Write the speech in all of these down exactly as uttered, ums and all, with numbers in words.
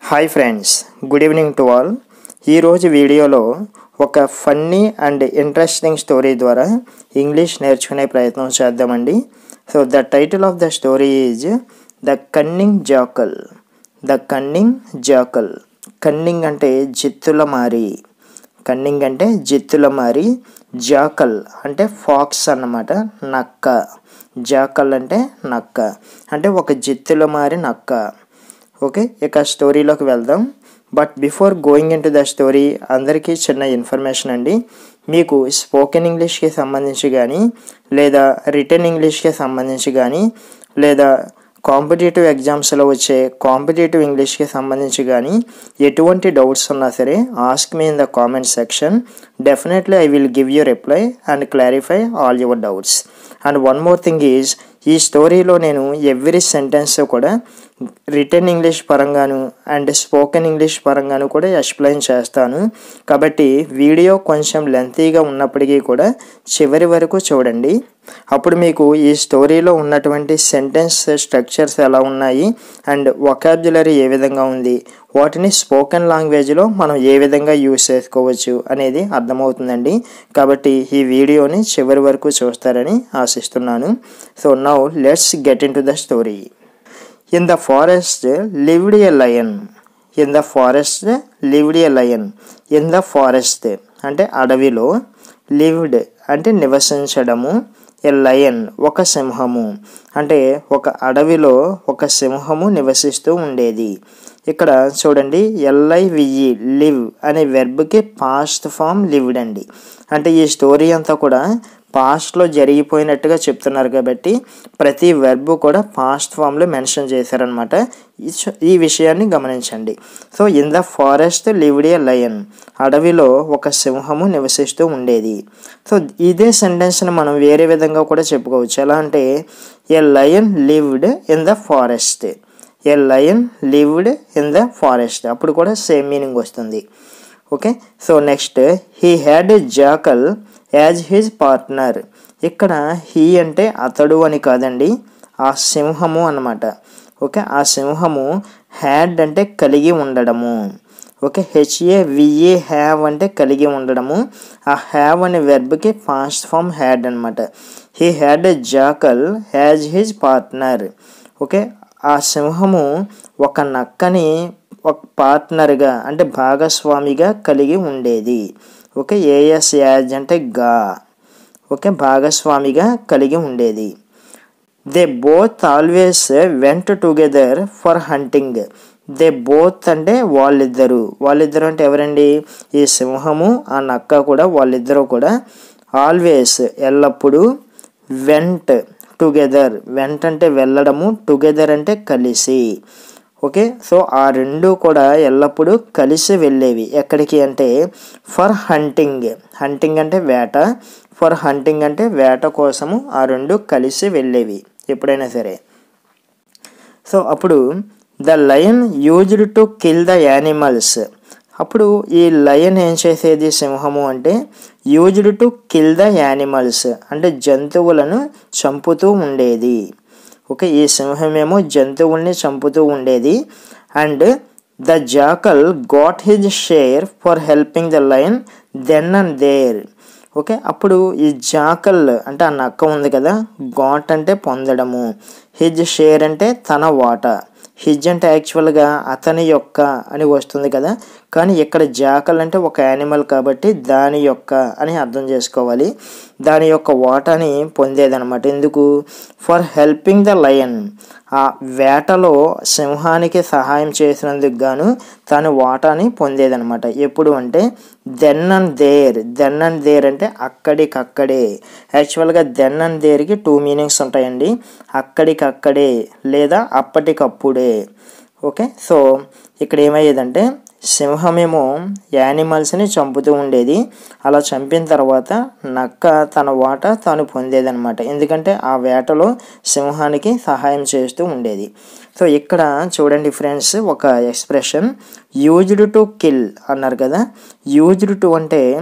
Hi friends, good evening to all. ఈరోజు వీడియోలో ఒక ఫన్నీ అండ్ ఇంట్రెస్టింగ్ స్టోరీ ద్వారా ఇంగ్లీష్ నేర్చుకునే ప్రయత్నం చేద్దామండి. So the title of the story is the cunning jackal. The cunning jackal. Cunning అంటే జిత్తుల మారి, కన్నింగ్ అంటే జిత్తుల మారి, జాకల్ అంటే ఫాక్స్ అన్నమాట, నక్క. జాకల్ అంటే నక్క, అంటే ఒక జిత్తుల మారి నక్క. ఓకే, ఇక స్టోరీలోకి వెళ్దాం. But before going in to the story, అందరికీ చిన్న ఇన్ఫర్మేషన్ అండి. మీకు స్పోకెన్ ఇంగ్లీష్కి సంబంధించి కానీ, లేదా రిటర్న్ ఇంగ్లీష్కి సంబంధించి కానీ, లేదా కాంపిటేటివ్ ఎగ్జామ్స్లో వచ్చే కాంపిటేటివ్ ఇంగ్లీష్కి సంబంధించి కానీ ఎటువంటి డౌట్స్ ఉన్నా సరే ask me in the comment section. Definitely I will give you reply and clarify all your doubts. And one more thing is, ఈ స్టోరీలో నేను ఎవ్రీ సెంటెన్స్ కూడా రిటర్న్ ఇంగ్లీష్ పరంగాను అండ్ స్పోకెన్ ఇంగ్లీష్ పరంగాను కూడా ఎక్స్ప్లెయిన్ చేస్తాను. కాబట్టి వీడియో కొంచెం లెంతీగా ఉన్నప్పటికీ కూడా చివరి వరకు చూడండి. అప్పుడు మీకు ఈ స్టోరీలో ఉన్నటువంటి సెంటెన్స్ స్ట్రక్చర్స్ ఎలా ఉన్నాయి అండ్ వొకాబులరీ ఏ విధంగా ఉంది, వాటిని స్పోకెన్ లాంగ్వేజ్లో మనం ఏ విధంగా యూజ్ చేసుకోవచ్చు అనేది అర్థమవుతుందండి. కాబట్టి ఈ వీడియోని చివరి వరకు చూస్తారని ఆశిస్తున్నాను. So now let's get in to the story. In the forest lived a lion. In the forest lived a lion. In the forest అంటే అడవిలో, లివ్డ్ అంటే నివసించడము, ఎ లయన్ ఒక సింహము, అంటే ఒక అడవిలో ఒక సింహము నివసిస్తూ ఉండేది. ఇక్కడ చూడండి, ఎల్ఐవిఈ లివ్ అనే వెర్బ్కి పాస్ట్ ఫామ్ లివ్డ్ అండి. అంటే ఈ స్టోరీ అంతా కూడా పాస్ట్లో జరిగిపోయినట్టుగా చెప్తున్నారు కాబట్టి ప్రతి వెర్బ్ కూడా పాస్ట్ ఫామ్లో మెన్షన్ చేశారనమాట. ఈ విషయాన్ని గమనించండి. So in the forest lived a lion, అడవిలో ఒక సింహము నివసిస్తూ ఉండేది. సో ఇదే సెంటెన్స్ని మనం వేరే విధంగా కూడా చెప్పుకోవచ్చు. ఎలా అంటే a lion lived in the forest. A lion lived in the forest, అప్పుడు కూడా సేమ్ మీనింగ్ వస్తుంది. Okay, so next, he had a jackal as his partner. ఇక్కడ హీ అంటే అతడు అని కాదండి, ఆ సింహము అన్నమాట. ఓకే, ఆ సింహము హ్యాడ్ అంటే కలిగి ఉండడము. ఓకే, హెచ్ఏ విఏ హ్యావ్ అంటే కలిగి ఉండడము. ఆ హ్యావ్ అనే వెర్బ్కి పాస్ట్ ఫామ్ హ్యాడ్ అనమాట. He had a jackal as his partner. Okay, ఆ సింహము ఒక నక్కని ఒక పార్ట్నర్గా అంటే భాగస్వామిగా కలిగి ఉండేది. ఓకే, ఏఎస్ యాజ్ అంటే గా. ఓకే, భాగస్వామిగా కలిగి ఉండేది. They both always went together for hunting. They both అంటే వాళ్ళిద్దరు. వాళ్ళిద్దరు అంటే ఎవరండి? ఈ సింహము ఆ నక్క కూడా, వాళ్ళిద్దరూ కూడా ఆల్వేస్ ఎల్లప్పుడూ, వెంట్ టుగెదర్, వెంట్ అంటే వెళ్ళడము, టుగెదర్ అంటే కలిసి. ఓకే, సో ఆ రెండు కూడా ఎల్లప్పుడూ కలిసి వెళ్ళేవి. ఎక్కడికి అంటే ఫర్ హంటింగ్. హంటింగ్ అంటే వేట, ఫర్ హంటింగ్ అంటే వేట కోసము ఆ రెండు కలిసి వెళ్ళేవి ఎప్పుడైనా సరే. సో అప్పుడు the lion used to kill the animals. అప్పుడు ఈ లయన్ ఏం చేసేది, సింహము అంటే used to kill the animals అంటే జంతువులను చంపుతూ ఉండేది. ఓకే, ఈ సింహమేమో జంతువుల్ని చంపుతూ ఉండేది. And the jackal got his share for helping the lion then and there. Okay, అప్పుడు ఈ జాకల్ అంటే ఆ నక్క ఉంది కదా, గాట్ అంటే పొందడము, హిజ్ షేర్ అంటే తన వాటా. హిజ్ అంటే యాక్చువల్గా అతని యొక్క అని వస్తుంది కదా, కానీ ఇక్కడ జాకల్ అంటే ఒక యానిమల్ కాబట్టి దాని యొక్క అని అర్థం చేసుకోవాలి. దాని యొక్క వాటాని పొందేదనమాట. ఎందుకు? ఫర్ హెల్పింగ్ ద లయన్, ఆ వేటలో సింహానికి సహాయం చేసినందుకు గాను తను వాటాని పొందేదనమాట. ఎప్పుడు అంటే then and there. Then and there అంటే అక్కడికక్కడే. యాక్చువల్గా దెన్ అండ్ దేర్కి టూ మీనింగ్స్ ఉంటాయండి, అక్కడికక్కడే లేదా అప్పటికప్పుడే. ఓకే, సో ఇక్కడ ఏమయ్యేదంటే సింహమేమో యానిమల్స్ని చంపుతూ ఉండేది. అలా చంపిన తర్వాత నక్క తన వాటా తాను పొందేదనమాట. ఎందుకంటే ఆ వేటలో సింహానికి సహాయం చేస్తూ ఉండేది. సో ఇక్కడ చూడండి ఫ్రెండ్స్, ఒక ఎక్స్ప్రెషన్ యూజ్డ్ టు కిల్ అన్నారు కదా. యూజ్డ్ టు అంటే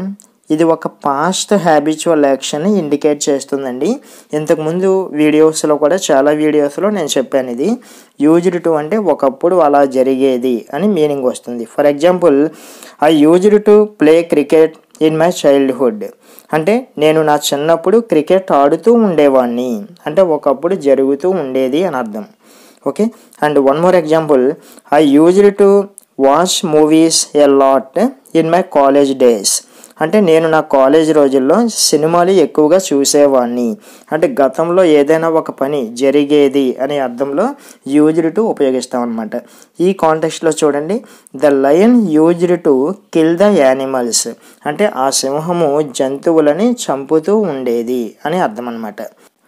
ఇది ఒక పాస్ట్ హ్యాబిచువల్ యాక్షన్ ఇండికేట్ చేస్తుందండి. ఇంతకుముందు వీడియోస్లో కూడా చాలా వీడియోస్లో నేను చెప్పాను ఇది యూజ్డ్ టు అంటే ఒకప్పుడు అలా జరిగేది అని మీనింగ్ వస్తుంది. For example I used to play cricket in my childhood అంటే నేను నా చిన్నప్పుడు క్రికెట్ ఆడుతూ ఉండేవాడిని అంటే ఒకప్పుడు జరుగుతూ ఉండేది అని అర్థం. Okay, and one more example I used to watch movies a lot in my college days అంటే నేను నా కాలేజ్ రోజుల్లో సినిమాలు ఎక్కువగా చూసేవాడిని అంటే గతంలో ఏదైనా ఒక పని జరిగేది అనే అర్థంలో యూజ్డ్ టు ఉపయోగిస్తాం అనమాట. ఈ కాంటెక్స్ట్లో చూడండి, the lion used to kill the animals అంటే ఆ సింహము జంతువులని చంపుతూ ఉండేది అని అర్థం అనమాట.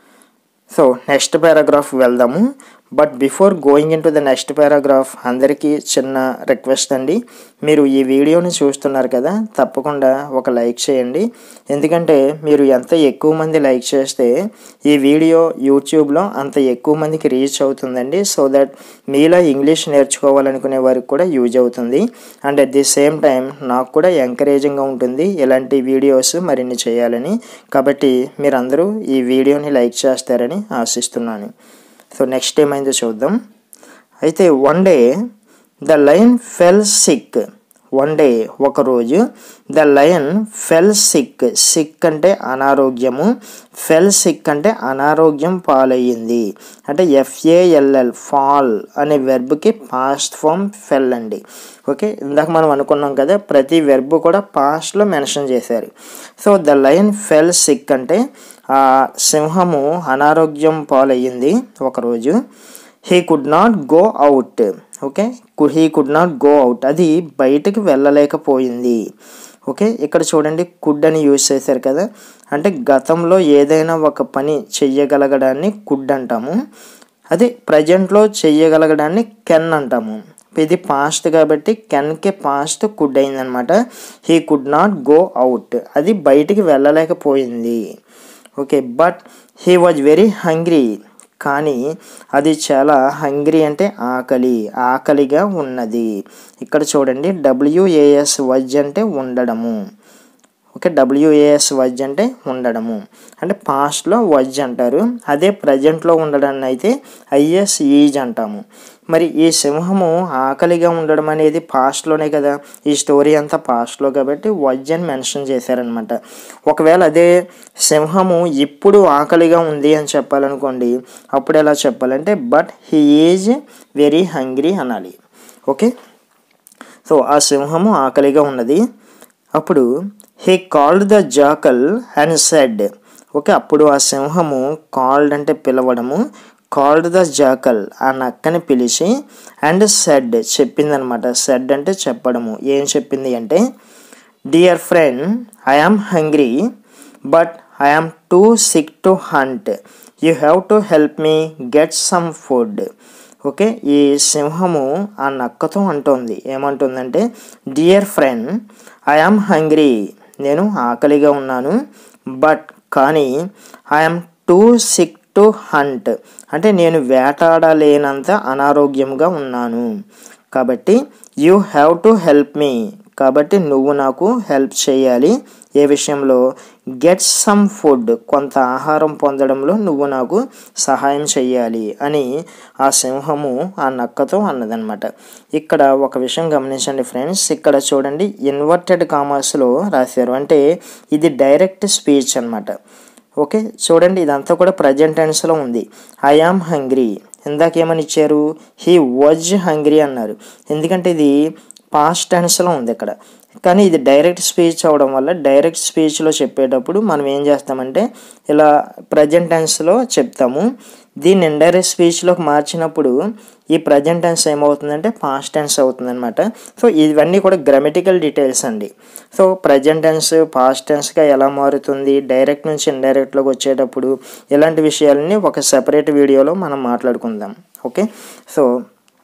సో నెక్స్ట్ పారాగ్రాఫ్ వెళ్దాము. But before going in to the next paragraph అందరికీ చిన్న రిక్వెస్ట్ అండి, మీరు ఈ వీడియోని చూస్తున్నారు కదా తప్పకుండా ఒక లైక్ చేయండి. ఎందుకంటే మీరు ఎంత ఎక్కువ మంది లైక్ చేస్తే ఈ వీడియో యూట్యూబ్లో అంత ఎక్కువ మందికి రీచ్ అవుతుందండి. సో దట్ మీలా ఇంగ్లీష్ నేర్చుకోవాలనుకునే వారికి కూడా యూజ్ అవుతుంది and at the same time నాకు కూడా ఎంకరేజింగ్గా ఉంటుంది ఇలాంటి వీడియోస్ మరిన్ని చేయాలని. కాబట్టి మీరందరూ ఈ వీడియోని లైక్ చేస్తారని ఆశిస్తున్నాను. సో నెక్స్ట్ ఏమైందో చూద్దాం. అయితే one day the lion fell sick one day ఒకరోజు the lion fell sick sick అంటే అనారోగ్యము, ఫెల్ సిక్ అంటే అనారోగ్యం పాలయ్యింది అంటే ఎఫ్ఏఎల్ఎల్ ఫాల్ అనే వెర్బ్కి పాస్ట్ ఫామ్ ఫెల్ అండి. ఓకే, ఇందాక మనం అనుకున్నాం కదా ప్రతి వెర్బ్ కూడా పాస్ట్లో మెన్షన్ చేశారు. So the lion fell sick అంటే ఆ సింహము అనారోగ్యం పాలయ్యింది ఒకరోజు. He could not go out okay he could not go out అది బయటకు వెళ్ళలేకపోయింది. ఓకే, ఇక్కడ చూడండి కుడ్ అని యూజ్ చేశారు కదా అంటే గతంలో ఏదైనా ఒక పని చెయ్యగలగడాన్ని కుడ్ అంటాము, అది ప్రజెంట్లో చెయ్యగలగడాన్ని కెన్ అంటాము. ఇది పాస్ట్ కాబట్టి కెన్కి పాస్ట్ కుడ్ అయిందనమాట. He could not go out అది బయటికి వెళ్ళలేకపోయింది. Okay, but he was very hungry కానీ అది చాలా హంగ్రీ అంటే ఆకలి ఆకలిగా ఉన్నది. ఇక్కడ చూడండి డబ్ల్యూఏఎస్ వజ్ అంటే ఉండడము. ఓకే, డబ్ల్యూఏఎస్ వజ్ అంటే ఉండడము అంటే పాస్ట్లో వజ్ అంటారు, అదే ప్రజెంట్లో ఉండడాన్ని అయితే ఐఎస్ ఈజ్ అంటాము. మరి ఈ సింహము ఆకలిగా ఉండడం అనేది పాస్ట్లోనే కదా, ఈ స్టోరీ అంతా పాస్ట్లో కాబట్టి వజ్ అని మెన్షన్ చేశారనమాట. ఒకవేళ అదే సింహము ఇప్పుడు ఆకలిగా ఉంది అని చెప్పాలనుకోండి అప్పుడు ఎలా చెప్పాలంటే but he is very hungry అనాలి. ఓకే, సో ఆ సింహము ఆకలిగా ఉన్నది. అప్పుడు he called the jackal and said okay అప్పుడు ఆ సింహము కాల్డ్ అంటే పిలవడము, కాల్డ్ ద జాకల్ ఆ నక్కని పిలిచి అండ్ సెడ్ చెప్పిందనమాట. సెడ్ అంటే చెప్పడము. ఏం చెప్పింది అంటే dear friend I am hungry but I am too sick to hunt you have to help me get some food. Okay, ఈ సింహము ఆ నక్కతో అంటోంది ఏమంటుందంటే dear friend I am hungry నేను ఆకలిగా ఉన్నాను, బట్ కానీ I am too sick to hunt అంటే నేను వేటాడలేనంత అనారోగ్యంగా ఉన్నాను. కాబట్టి you have to help me కాబట్టి నువ్వు నాకు హెల్ప్ చేయాలి. ఏ విషయంలో? గెట్ సమ్ ఫుడ్ కొంత ఆహారం పొందడంలో నువ్వు నాకు సహాయం చేయాలి అని ఆ సింహము ఆ నక్కతో అన్నదన్నమాట. ఇక్కడ ఒక విషయం గమనించండి ఫ్రెండ్స్, ఇక్కడ చూడండి ఇన్వర్టెడ్ కామర్స్లో రాశారు అంటే ఇది డైరెక్ట్ స్పీచ్ అన్నమాట. ఓకే, చూడండి ఇదంతా కూడా ప్రజెంట్ టెన్స్లో ఉంది. ఐ యామ్ హంగ్రీ ఇందాకేమని ఇచ్చారు? హీ వాజ్ హంగ్రీ అన్నారు, ఎందుకంటే ఇది పాస్ట్ టెన్స్లో ఉంది ఇక్కడ. కానీ ఇది డైరెక్ట్ స్పీచ్ అవడం వల్ల డైరెక్ట్ స్పీచ్లో చెప్పేటప్పుడు మనం ఏం చేస్తామంటే ఇలా ప్రజెంట్ టెన్స్లో చెప్తాము. దీన్ని ఇండైరెక్ట్ స్పీచ్లోకి మార్చినప్పుడు ఈ ప్రజెంట్ టెన్స్ ఏమవుతుందంటే పాస్ట్ టెన్స్ అవుతుంది అనమాట. సో ఇవన్నీ కూడా గ్రామటికల్ డీటెయిల్స్ అండి. సో ప్రజెంట్ టెన్స్ పాస్ట్ టెన్స్గా ఎలా మారుతుంది, డైరెక్ట్ నుంచి ఇండైరెక్ట్లోకి వచ్చేటప్పుడు ఇలాంటి విషయాలని ఒక సెపరేట్ వీడియోలో మనం మాట్లాడుకుందాం. Okay, so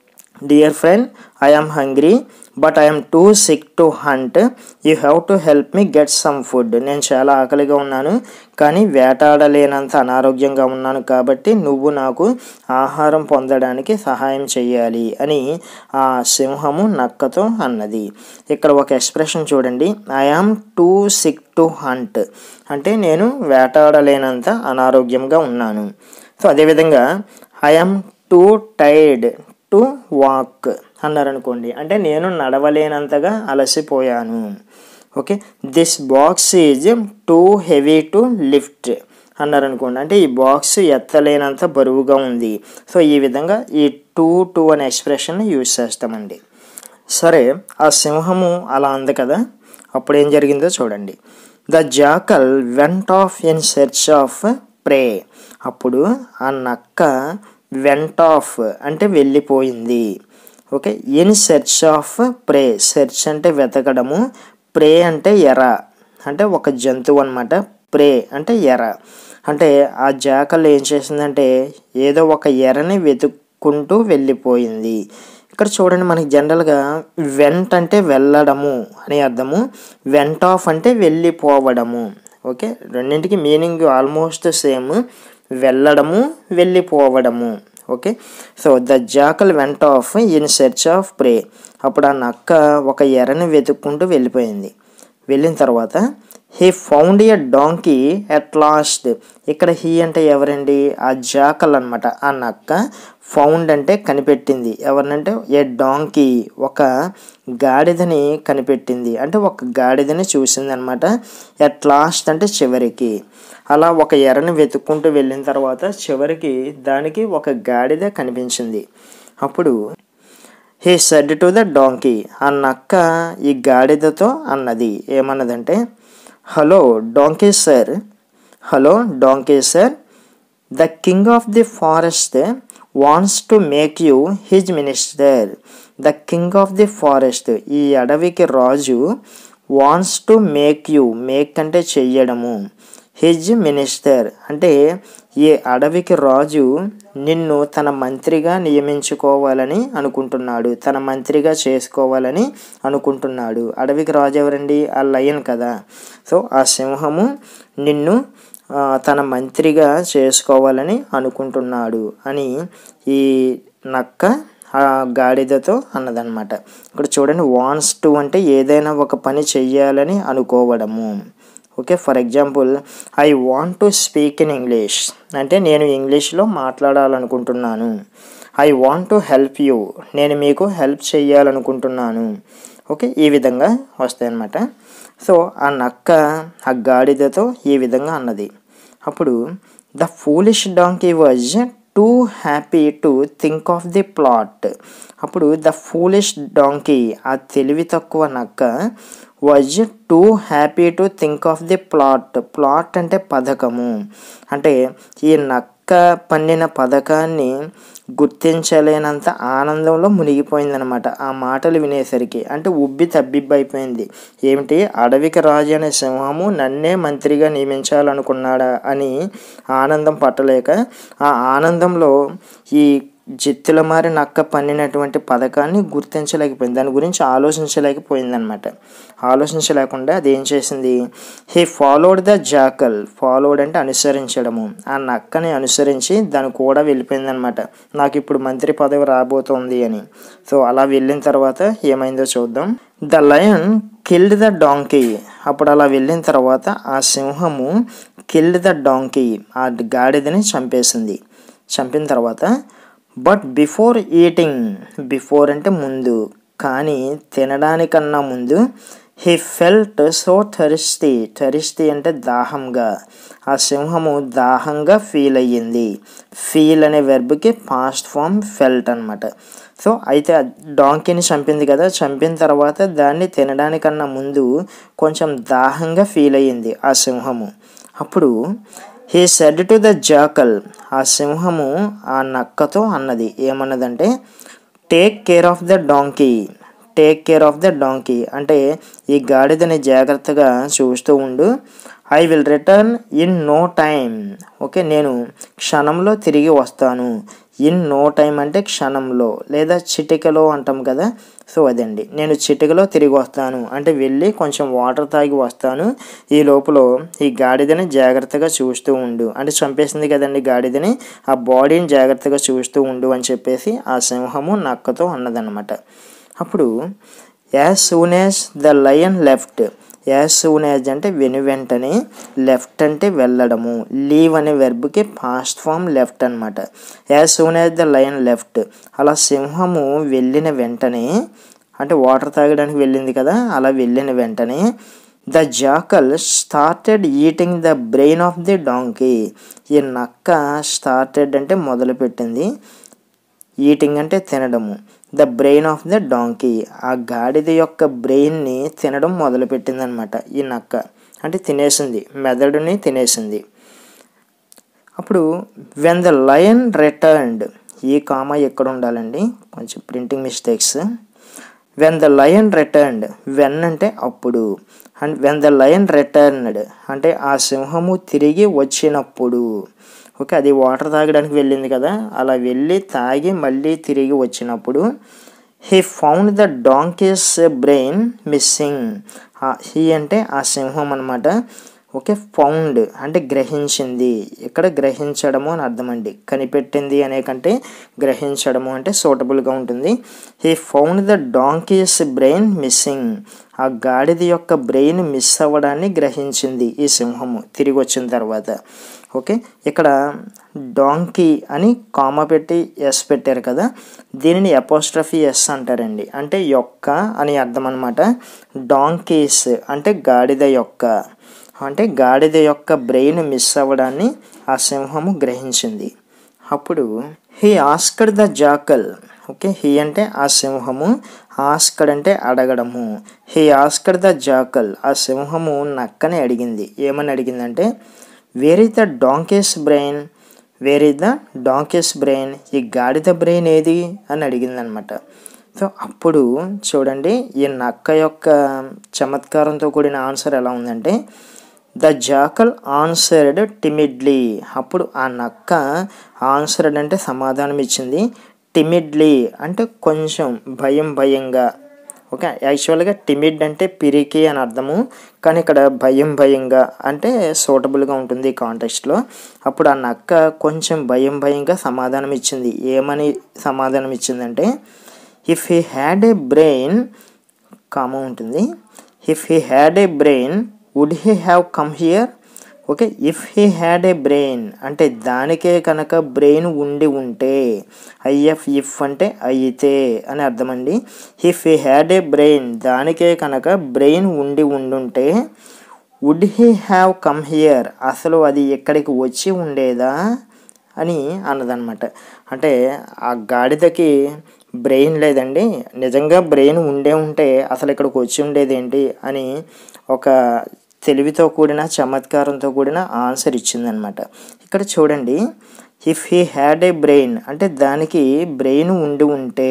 dear friend, I am hungry but I'm too sick to hunt, you have to help me get some food. నేను చాలా ఆకలిగా ఉన్నాను కానీ వేటాడలేనంత అనారోగ్యంగా ఉన్నాను కాబట్టి నువ్వు నాకు ఆహారం పొందడానికి సహాయం చేయాలి అని ఆ సింహము నక్కతో అన్నది. ఇక్కడ ఒక ఎక్స్ప్రెషన్ చూడండి, I am too sick to hunt అంటే నేను వేటాడలేనంత అనారోగ్యంగా ఉన్నాను. సో అదేవిధంగా I am too tired to walk అన్నారనుకోండి, అంటే నేను నడవలేనంతగా అలసిపోయాను. Okay, this box is too heavy to lift అన్నారనుకోండి, అంటే ఈ బాక్స్ ఎత్తలేనంత బరువుగా ఉంది. సో ఈ విధంగా ఈ టూ టూ అనే ఎక్స్ప్రెషన్ యూజ్ చేస్తామండి. సరే, ఆ సింహము అలా అంది కదా, అప్పుడు ఏం జరిగిందో చూడండి. The jackal went off in search of prey. అప్పుడు ఆ నక్క వెంట్ ఆఫ్ అంటే వెళ్ళిపోయింది. Okay, in search of prey, search అంటే వెతకడము, ప్రే అంటే ఎర అంటే ఒక జంతువు అనమాట, ప్రే అంటే ఎర. అంటే ఆ జాకల్ ఏం చేసిందంటే ఏదో ఒక ఎరని వెతుక్కుంటూ వెళ్ళిపోయింది. ఇక్కడ చూడండి, మనకి జనరల్గా వెంట్ అంటే వెళ్ళడము అని అర్థము, వెంట్ ఆఫ్ అంటే వెళ్ళిపోవడము. ఓకే, రెండింటికి మీనింగ్ ఆల్మోస్ట్ సేమ్, వెళ్ళడము వెళ్ళిపోవడము. Okay, so the jackal went off in search of prey. అప్పుడు ఆ నక్క ఒక ఎరని వెతుక్కుంటూ వెళ్ళిపోయింది. వెళ్ళిన తర్వాత he found a donkey at last. ఇక్కడ హీ అంటే ఎవరండి, ఆ జాకల్ అనమాట. ఆ నక్క ఫౌండ్ అంటే కనిపెట్టింది, ఎవరినంటే ఏ డాంకీ ఒక గాడిదని కనిపెట్టింది, అంటే ఒక గాడిదని చూసింది అనమాట. ఎట్ లాస్ట్ అంటే చివరికి. అలా ఒక ఎరని వెతుక్కుంటూ వెళ్ళిన తర్వాత చివరికి దానికి ఒక గాడిద కనిపించింది. అప్పుడు he said to the donkey, ఆ నక్క ఈ గాడిదతో అన్నది, ఏమన్నదంటే hello donkey sir, hello donkey sir, the king of the forest wants to make you his minister. The king of the forest, ఈ అడవికి రాజు, wants to make you, make అంటే చెయ్యడము, హిజ్ మినిస్టర్ అంటే ఈ అడవికి రాజు నిన్ను తన మంత్రిగా నియమించుకోవాలని అనుకుంటున్నాడు, తన మంత్రిగా చేసుకోవాలని అనుకుంటున్నాడు. అడవికి రాజు ఎవరండి, ఆ లయన్ కదా. సో ఆ సింహము నిన్ను తన మంత్రిగా చేసుకోవాలని అనుకుంటున్నాడు అని ఈ నక్క ఆ గాడిదతో అన్నదన్నమాట. ఇక్కడ చూడండి, వాంట్స్ టు అంటే ఏదైనా ఒక పని చెయ్యాలని అనుకోవడము. Okay, for example I want to speak in English అంటే నేను ఇంగ్లీష్లో మాట్లాడాలనుకుంటున్నాను. I want to help you, నేను మీకు హెల్ప్ చేయాలనుకుంటున్నాను. ఓకే, ఈ విధంగా వస్తాయి అన్నమాట. సో ఆ నక్క ఆ గాడిదతో ఈ విధంగా అన్నది. అప్పుడు the foolish donkey was too happy to think of the plot. అప్పుడు ద ఫూలిష్ డాంకీ ఆ తెలివి తక్కువ నక్క was too happy to think of the plot. Plot అంటే పథకము, అంటే ఈ నక్క పన్నిన పథకాన్ని గుర్తించలేనంత ఆనందంలో మునిగిపోయిందనమాట ఆ మాటలు వినేసరికి. అంటే ఉబ్బి తబ్బిబ్బైపోయింది. ఏమిటి, అడవికి రాజు అనే సింహము నన్నే మంత్రిగా నియమించాలనుకున్నాడా అని ఆనందం పట్టలేక ఆ ఆనందంలో ఈ జిత్తుల మారి నక్క పన్నినటువంటి పథకాన్ని గుర్తించలేకపోయింది, దాని గురించి ఆలోచించలేకపోయింది అనమాట. ఆలోచించలేకుండా అది ఏం చేసింది, he followed the jackal. Followed అంటే అనుసరించడము, ఆ నక్కని అనుసరించి దాని కూడా వెళ్ళిపోయింది అనమాట, నాకు ఇప్పుడు మంత్రి పదవి రాబోతోంది అని. సో అలా వెళ్ళిన తర్వాత ఏమైందో చూద్దాం. The lion killed the donkey. అప్పుడు అలా వెళ్ళిన తర్వాత ఆ సింహము కిల్డ్ ద డాంకీ, ఆ గాడిదని చంపేసింది. చంపిన తర్వాత బట్ బిఫోర్ ఈటింగ్, బిఫోర్ అంటే ముందు, కానీ తినడానికన్నా ముందు he felt so thirsty. Thirsty అంటే దాహంగా, ఆ సింహము దాహంగా ఫీల్ అయ్యింది. ఫీల్ అనే వెర్బ్కి పాస్ట్ ఫామ్ ఫెల్ట్ అనమాట. సో అయితే డాంకీని చంపింది కదా, చంపిన తర్వాత దాన్ని తినడానికన్నా ముందు కొంచెం దాహంగా ఫీల్ అయ్యింది ఆ సింహము. అప్పుడు he said to the jackal, ఆ సింహము ఆ నక్కతో అన్నది, ఏమన్నదంటే take care of the donkey. Take care of the donkey అంటే ఈ గాడిదని జాగ్రత్తగా చూస్తూ ఉండు. I will return in no time. Okay, నేను క్షణంలో తిరిగి వస్తాను. ఇన్ నో టైం అంటే క్షణంలో లేదా చిటికలో అంటాం కదా, సో అదండి. నేను చిటికలో తిరిగి వస్తాను అంటే వెళ్ళి కొంచెం వాటర్ తాగి వస్తాను, ఈ లోపల ఈ గాడిదని జాగ్రత్తగా చూస్తూ ఉండు అంటే చంపేసింది కదండి గాడిదని, ఆ బాడీని జాగ్రత్తగా చూస్తూ ఉండు అని చెప్పేసి ఆ సింహము నక్కతో అన్నదన్నమాట. అప్పుడు as soon as the lion left, as soon as అంటే వెను వెంటనే, లెఫ్ట్ అంటే వెళ్ళడము, లీవ్ అనే వెర్బ్కి పాస్ట్ ఫామ్ లెఫ్ట్ అనమాట. As soon as the lion left, అలా సింహము వెళ్ళిన వెంటనే అంటే వాటర్ తాగడానికి వెళ్ళింది కదా, అలా వెళ్ళిన వెంటనే the jackal started eating the brain of the donkey, ఈ నక్క స్టార్టెడ్ అంటే మొదలుపెట్టింది, ఈటింగ్ అంటే తినడము, the brain of the donkey ఆ గాడిద యొక్క బ్రెయిన్ని తినడం మొదలుపెట్టింది అనమాట ఈ నక్క, అంటే తినేసింది, మెదడుని తినేసింది. అప్పుడు వెన్ ద లయన్ రిటర్న్డ్, ఈ కామా ఎక్కడ ఉండాలండి, కొంచెం printing mistakes. When the lion returned, when అంటే అప్పుడు, and when the lion returned అంటే ఆ సింహము తిరిగి వచ్చినప్పుడు. ఓకే, అది వాటర్ తాగడానికి వెళ్ళింది కదా, అలా వెళ్ళి తాగి మళ్ళీ తిరిగి వచ్చినప్పుడు he found the donkey's brain missing, he అంటే ఆ సింహం అనమాట. ఓకే, ఫౌండ్ అంటే గ్రహించింది, ఇక్కడ గ్రహించడము అని అర్థం అండి, కనిపెట్టింది అనే కంటే గ్రహించడము అంటే సూటబుల్గా ఉంటుంది. He found the donkey's brain missing, ఆ గాడిద యొక్క బ్రెయిన్ మిస్ అవ్వడాన్ని గ్రహించింది ఈ సింహము తిరిగి వచ్చిన తర్వాత. ఓకే, ఇక్కడ డాంకీ అని కామా పెట్టి ఎస్ పెట్టారు కదా, దీనిని అపోస్ట్రఫీ ఎస్ అంటారండి, అంటే యొక్క అని అర్థం అనమాట. డాంకీస్ అంటే గాడిద యొక్క, అంటే గాడిద యొక్క బ్రెయిన్ మిస్ అవ్వడాన్ని ఆ సింహము గ్రహించింది. అప్పుడు he asked the jackal, okay, he అంటే ఆ సింహము, ఆస్క్డ్ అంటే అడగడము, హీ ఆస్క్డ్ ద జాకల్ ఆ సింహము నక్కని అడిగింది, ఏమని అడిగిందంటే where is the donkey's brain, where is the donkey's brain, ఈ గాడిద బ్రెయిన్ ఏది అని అడిగిందనమాట. సో అప్పుడు చూడండి ఈ నక్క యొక్క చమత్కారంతో కూడిన ఆన్సర్ ఎలా ఉందంటే ద జాకల్ ఆన్సర్డ్ టిమిడ్లీ, అప్పుడు ఆ నక్క ఆన్సర్డ్ అంటే సమాధానం ఇచ్చింది, టిమిడ్లీ అంటే కొంచెం భయం భయంగా. ఓకే, యాక్చువల్గా టిమిడ్ అంటే పిరికి అని అర్థము, కానీ ఇక్కడ భయం భయంగా అంటే సూటబుల్గా ఉంటుంది ఈ కాంటెక్స్ట్లో. అప్పుడు ఆ నక్క కొంచెం భయం భయంగా సమాధానం ఇచ్చింది, ఏమని సమాధానం ఇచ్చిందంటే if he had a brain, comma ఉంటుంది, if he had a brain would he have come here. Okay, if he had a brain అంటే దానికే కనుక బ్రెయిన్ ఉండి ఉంటే, ఐఎఫ్ ఇఫ్ అంటే అయితే అని అర్థమండి. If he had a brain దానికే కనుక బ్రెయిన్ ఉండి ఉండుంటే would he have come here అసలు అది ఎక్కడికి వచ్చి ఉండేదా అని అన్నదన్నమాట. అంటే ఆ గాడిదకి బ్రెయిన్ లేదండి, నిజంగా బ్రెయిన్ ఉండే ఉంటే అసలు ఇక్కడికి వచ్చి ఉండేది ఏంటి అని ఒక తెలివితో కూడిన చమత్కారంతో కూడిన ఆన్సర్ ఇచ్చిందనమాట. ఇక్కడ చూడండి if he had a brain అంటే దానికి బ్రెయిన్ ఉండి ఉంటే,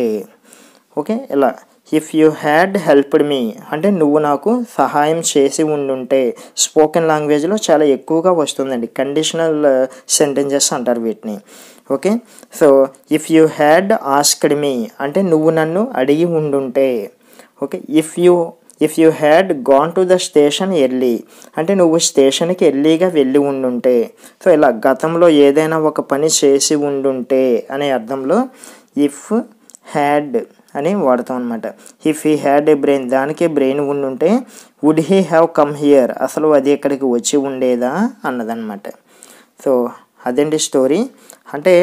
ఓకే, ఇలా if you had helped me అంటే నువ్వు నాకు సహాయం చేసి ఉండుంటే, స్పోకెన్ లాంగ్వేజ్లో చాలా ఎక్కువగా వస్తుందండి, కండిషనల్ సెంటెన్సెస్ అంటారు వీటిని. Okay, so if you had asked me అంటే నువ్వు నన్ను అడిగి ఉండుంటే, okay, if you if you had gone to the station early అంటే నువ్వు స్టేషన్కి ఎర్లీగా వెళ్ళి ఉండుంటే. సో ఇలా గతంలో ఏదైనా ఒక పని చేసి ఉండుంటే అనే అర్థంలో ఇఫ్ హ్యాడ్ అని వాడతాం అనమాట. If he had a brain దానికే బ్రెయిన్ ఉండుంటే would he have come here అసలు అది ఇక్కడికి వచ్చి ఉండేదా అన్నదన్నమాట. సో అదండి స్టోరీ. అంటే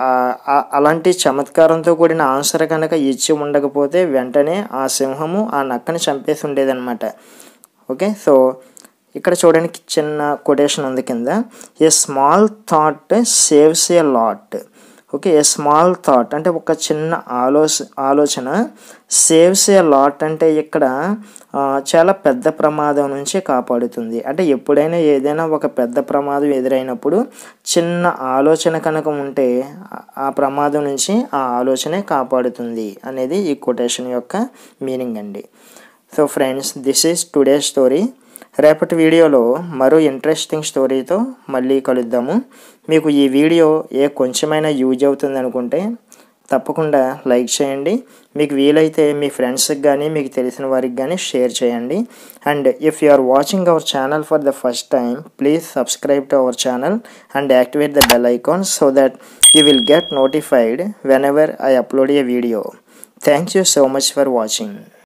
అలాంటి చమత్కారంతో కూడిన ఆన్సర్ కనుక ఇచ్చి ఉండకపోతే వెంటనే ఆ సింహము ఆ నక్కని చంపేసి ఉండేదన్నమాట. ఓకే, సో ఇక్కడ చూడడానికి చిన్న కొటేషన్ ఉంది కింద, a small thought saves a lot. Okay, a small thought అంటే ఒక చిన్న ఆలోచ ఆలోచన సేవ్స్ ఏ లాట్ అంటే ఇక్కడ చాలా పెద్ద ప్రమాదం నుంచి కాపాడుతుంది. అంటే ఎప్పుడైనా ఏదైనా ఒక పెద్ద ప్రమాదం ఎదురైనప్పుడు చిన్న ఆలోచన కనుక ఉంటే ఆ ప్రమాదం నుంచి ఆ ఆలోచనే కాపాడుతుంది అనేది ఈ కొటేషన్ యొక్క మీనింగ్ అండి. So friends, this is today story. రేపటి వీడియోలో మరో ఇంట్రెస్టింగ్ స్టోరీతో మళ్ళీ కలుద్దాము. మీకు ఈ వీడియో ఏ కొంచెమైనా యూజ్ అవుతుంది అనుకుంటే తప్పకుండా లైక్ చేయండి. మీకు వీలైతే మీ ఫ్రెండ్స్కి కానీ మీకు తెలిసిన వారికి కానీ షేర్ చేయండి. And if you are watching our channel for the first time, please subscribe to our channel and activate the bell icon so that you will get notified whenever I upload a video. Thank you so much for watching.